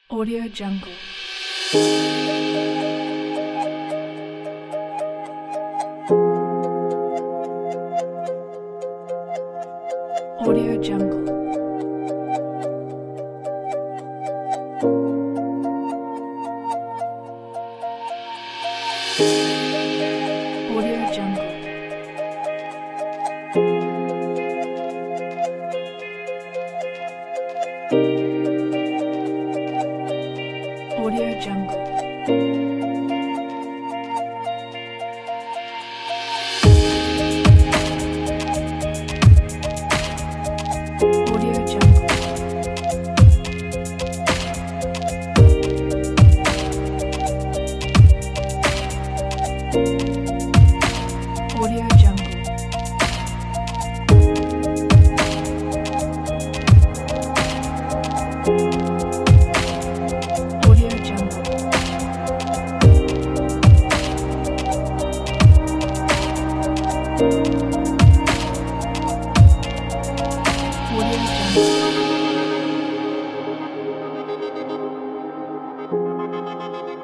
Audio Jungle. Audio Jungle. Audio Jungle. Audio Jungle. Audio Jungle. Audio Jungle. Audio Jungle. Audio Jungle.